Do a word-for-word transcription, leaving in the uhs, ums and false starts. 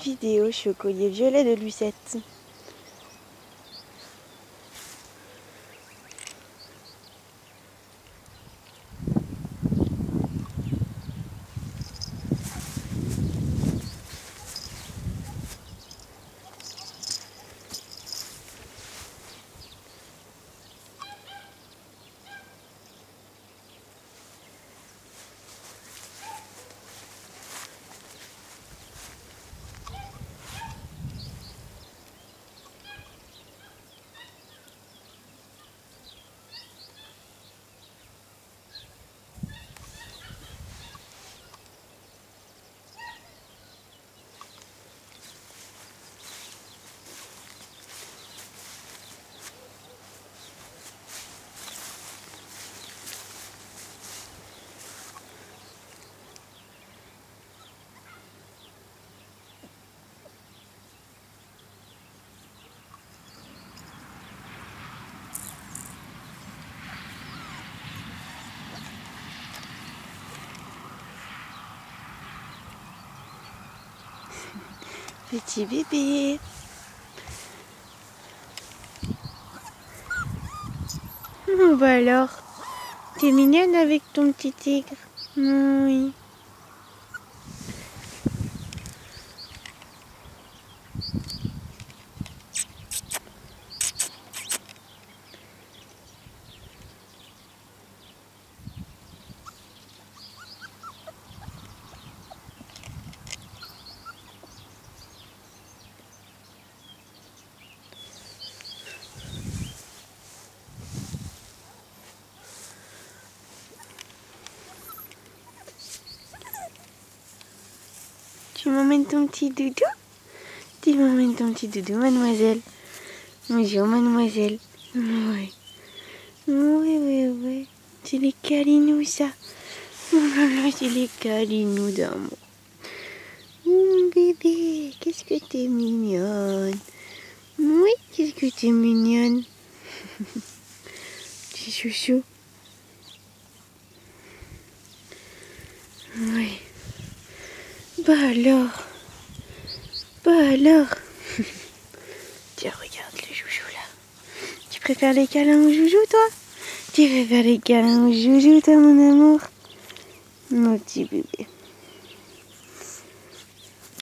vidéo. Je suis au collier violet de Lucette. Petit bébé. Oh bah alors, t'es mignonne avec ton petit tigre. Oui. Tu m'emmènes ton petit doudou? Tu m'emmènes ton petit doudou, mademoiselle? Bonjour, mademoiselle. Oui. Oui, oui, oui. C'est les câlinous, ça. Oh là là, c'est les câlinous d'amour. Mon bébé, qu'est-ce que t'es mignonne. Oui, qu'est-ce que t'es mignonne. Petit chouchou. Oui. Bah alors. Bah alors. Tiens, regarde le joujou là. Tu préfères les câlins au joujou, toi? Tu préfères les câlins au joujou, toi, mon amour? Mon petit bébé.